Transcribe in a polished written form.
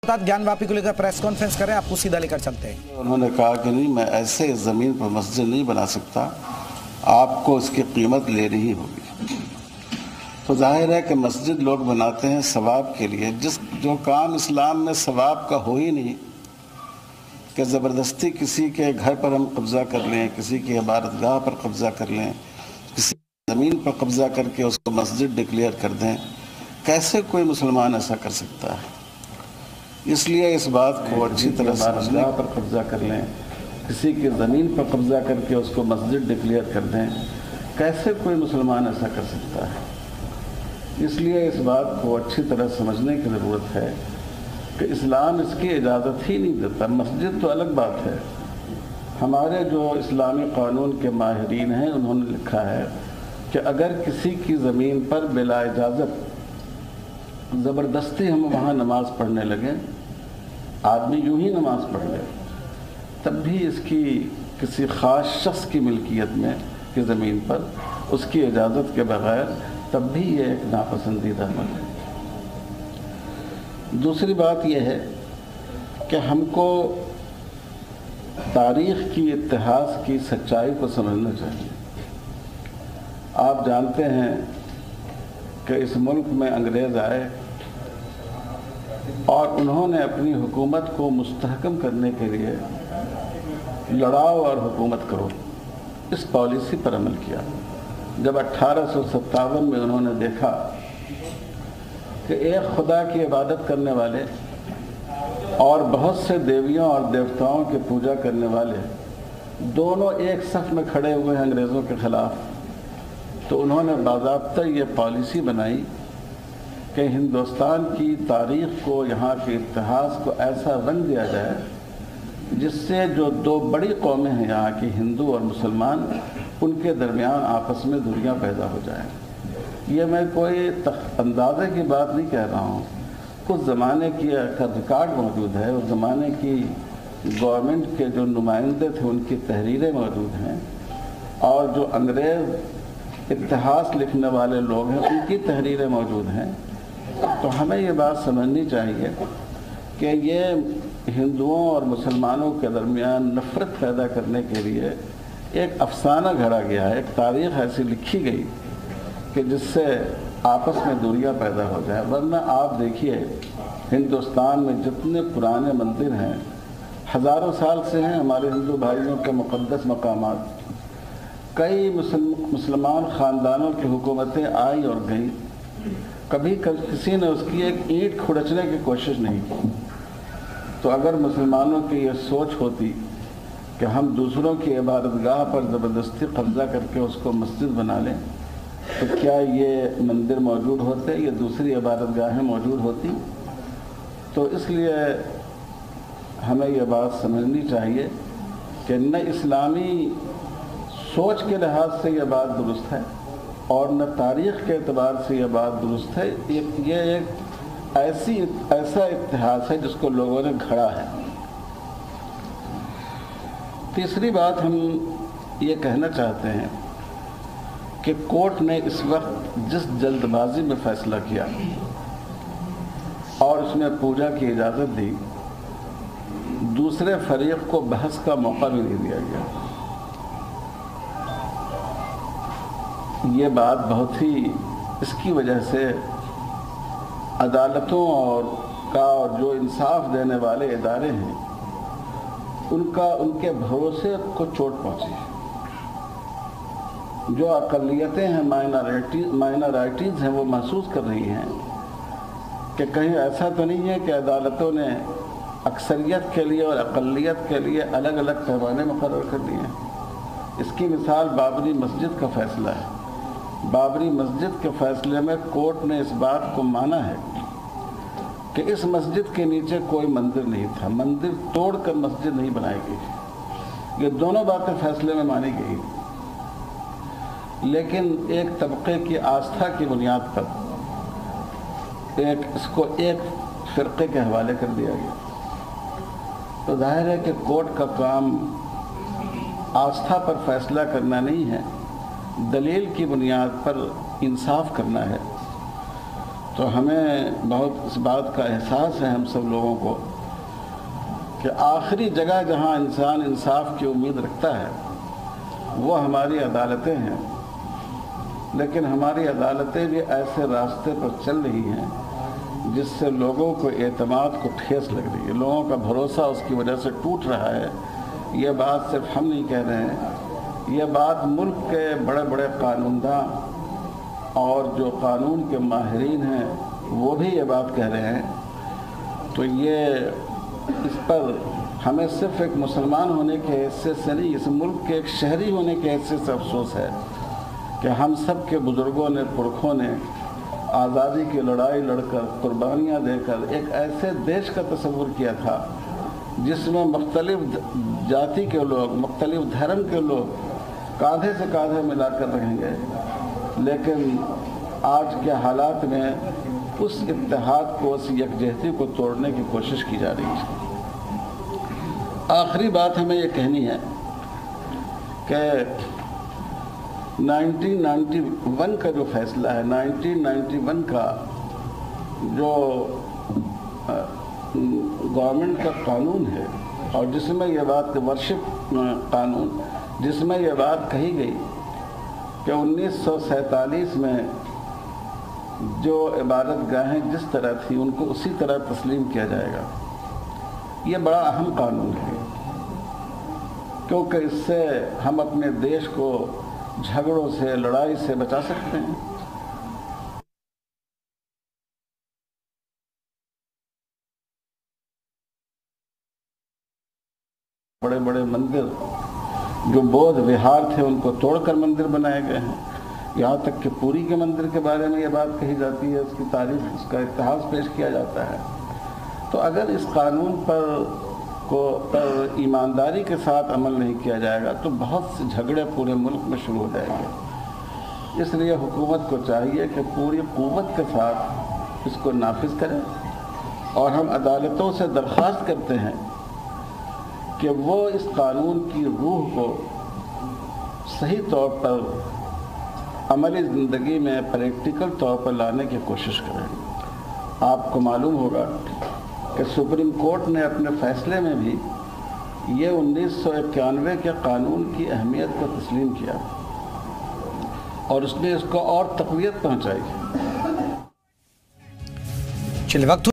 ज्ञानवापी को लेकर press conference करें, आपको सीधा लेकर चलते हैं। उन्होंने कहा कि नहीं, मैं ऐसे ज़मीन पर मस्जिद नहीं बना सकता, आपको इसकी कीमत लेनी ही होगी। तो जाहिर है कि मस्जिद लोग बनाते हैं सवाब के लिए, जो काम इस्लाम में सवाब का हो ही नहीं, कि ज़बरदस्ती किसी के घर पर हम कब्ज़ा कर लें, किसी की इबादतगाह पर कब्ज़ा कर लें, किसी ज़मीन पर कब्ज़ा करके उसको मस्जिद डिक्लेयर कर दें। कैसे कोई मुसलमान ऐसा कर सकता है? इसलिए इस बात को अच्छी तरह समझने पर कब्ज़ा कर लें, किसी की ज़मीन पर कब्ज़ा करके उसको मस्जिद डिक्लेयर कर दें, कैसे कोई मुसलमान ऐसा कर सकता है? इसलिए इस बात को अच्छी तरह समझने की ज़रूरत है कि इस्लाम इसकी इजाज़त ही नहीं देता। मस्जिद तो अलग बात है, हमारे जो इस्लामी कानून के माहिरीन हैं उन्होंने लिखा है कि अगर किसी की ज़मीन पर बिला इजाज़त ज़बरदस्ती हम वहाँ नमाज़ पढ़ने लगें, आदमी यूं ही नमाज़ पढ़ ले, तब भी इसकी किसी ख़ास शख्स की मिल्कियत में की ज़मीन पर उसकी इजाज़त के बग़ैर, तब भी ये एक नापसंदीदा अमल है। दूसरी बात यह है कि हमको तारीख़ की, इतिहास की सच्चाई को समझना चाहिए। आप जानते हैं कि इस मुल्क में अंग्रेज़ आए और उन्होंने अपनी हुकूमत को मुस्तहकम करने के लिए लड़ाओ और हुकूमत करो, इस पॉलिसी पर अमल किया। जब 1857 में उन्होंने देखा कि एक खुदा की इबादत करने वाले और बहुत से देवियों और देवताओं की पूजा करने वाले दोनों एक सफ में खड़े हुए हैं अंग्रेज़ों के ख़िलाफ़, तो उन्होंने बाज़ाब्ता ये पॉलिसी बनाई कि हिंदुस्तान की तारीख़ को, यहाँ के इतिहास को ऐसा रंग दिया जाए जिससे जो दो बड़ी कौमें हैं यहाँ की, हिंदू और मुसलमान, उनके दरमियान आपस में दूरियां पैदा हो जाएं। ये मैं कोई अंदाज़े की बात नहीं कह रहा हूँ, उस ज़माने की का रिकॉर्ड मौजूद है, उस ज़माने की गवर्नमेंट के जो नुमाइंदे थे उनकी तहरीरें मौजूद हैं, और जो अंग्रेज़ इतिहास लिखने वाले लोग हैं उनकी तहरीरें मौजूद हैं। तो हमें ये बात समझनी चाहिए कि ये हिंदुओं और मुसलमानों के दरमियान नफ़रत पैदा करने के लिए एक अफसाना घड़ा गया है, एक तारीख़ ऐसी लिखी गई कि जिससे आपस में दूरियां पैदा हो जाए। वरना आप देखिए हिंदुस्तान में जितने पुराने मंदिर हैं, हज़ारों साल से हैं हमारे हिंदू भाइयों के मुक़द्दस मकामात, कई मुसलमान ख़ानदानों की हुकूमतें आई और गई, कभी किसी ने उसकी एक ईंट खुरचने की कोशिश नहीं की। तो अगर मुसलमानों की ये सोच होती कि हम दूसरों की इबादतगाह पर ज़बरदस्ती कब्ज़ा करके उसको मस्जिद बना लें, तो क्या ये मंदिर मौजूद होते, ये दूसरी इबादतगाहें मौजूद होती? तो इसलिए हमें ये बात समझनी चाहिए कि न इस्लामी सोच के लिहाज से ये बात दुरुस्त है और न तारीख़ के एतबार से ये बात दुरुस्त है। ये एक ऐसा इतिहास है जिसको लोगों ने घड़ा है। तीसरी बात हम ये कहना चाहते हैं कि कोर्ट ने इस वक्त जिस जल्दबाजी में फ़ैसला किया और उसमें पूजा की इजाज़त दी, दूसरे फरीक को बहस का मौका भी नहीं दिया गया। ये बात बहुत ही, इसकी वजह से अदालतों और जो इंसाफ देने वाले इदारे हैं उनके भरोसे को चोट पहुंची। जो अक़लियतें हैं, माइनॉरिटीज़ हैं, वो महसूस कर रही हैं कि कहीं ऐसा तो नहीं है कि अदालतों ने अक्सरियत के लिए और अक़लियत के लिए अलग अलग पैमाने मुकर्रर कर दिए हैं। इसकी मिसाल बाबरी मस्जिद का फ़ैसला है। बाबरी मस्जिद के फ़ैसले में कोर्ट ने इस बात को माना है कि इस मस्जिद के नीचे कोई मंदिर नहीं था, मंदिर तोड़कर मस्जिद नहीं बनाई गई। ये दोनों बातें फ़ैसले में मानी गई, लेकिन एक तबके की आस्था की बुनियाद पर इसको एक फ़िरक़े के हवाले कर दिया गया। तो जाहिर है कि कोर्ट का काम आस्था पर फ़ैसला करना नहीं है, दलील की बुनियाद पर इंसाफ करना है। تو ہمیں بہت اس بات کا احساس ہے ہم سب لوگوں کو کہ آخری جگہ جہاں انسان انصاف کی امید رکھتا ہے وہ ہماری عدالتیں ہیں، لیکن ہماری عدالتیں بھی ایسے راستے پر چل رہی ہیں جس سے لوگوں کو اعتماد کو ٹھیس لگ رہی ہے، لوگوں کا بھروسہ اس کی وجہ سے ٹوٹ رہا ہے۔ یہ بات صرف ہم نہیں کہہ رہے ہیں، یہ بات ملک کے بڑے بڑے قانونداں اور جو قانون کے ماہرین ہیں وہ بھی یہ بات کہہ رہے ہیں۔ تو یہ اس پر ہمیں صرف ایک مسلمان ہونے کے حیثیت سے نہیں، اس ملک کے ایک شہری ہونے کے حیثیت سے افسوس ہے کہ ہم سب کے بزرگوں نے، پرکھوں نے آزادی کی لڑائی لڑ کر، قربانیاں دے کر ایک ایسے دیش کا تصور کیا تھا جس میں مختلف جاتی کے لوگ، مختلف دھرم کے لوگ کاندھے سے کاندھے ملا کر رہیں گے، لیکن آج کے حالات میں اس اتحاد کو، اس یکجہتی کو توڑنے کی کوشش کی جا رہی ہے۔ آخری بات ہمیں یہ کہنی ہے کہ 1991 کا جو فیصلہ ہے، 1991 کا جو گورنمنٹ کا قانون ہے، اور جس میں یہ بات، ورشپ قانون، جس میں یہ بات کہی گئی کہ 1947 میں جو عبادت گاہیں جس طرح تھیں ان کو اسی طرح تسلیم کیا جائے گا، یہ بڑا اہم قانون ہے، کیونکہ اس سے ہم اپنے دیش کو جھگڑوں سے، لڑائی سے بچا سکتے ہیں۔ بڑے بڑے مندر جو بودھ وہار تھے ان کو توڑ کر مندر بنائے گئے ہیں، یہاں تک کہ پوری کے مندر کے بارے میں یہ بات کہی جاتی ہے، اس کی تعریف، اس کا اتہاس پیش کیا جاتا ہے۔ تو اگر اس قانون پر ایمانداری کے ساتھ عمل نہیں کیا جائے گا تو بہت سے جھگڑے پورے ملک میں شروع ہو جائیں گے۔ اس لیے حکومت کو چاہیے کہ پوری قوت کے ساتھ اس کو نافذ کرے، اور ہم عدالتوں سے درخواست کرتے ہیں کہ وہ اس قانون کی روح کو صحیح طور پر عملی زندگی میں پریکٹیکل طور پر لانے کی کوشش کریں۔ آپ کو معلوم ہوگا کہ سپریم کورٹ نے اپنے فیصلے میں بھی یہ 1991 کے قانون کی اہمیت کو تسلیم کیا، اور اس نے اس کو اور تقویت پہنچائی۔ چلے وقت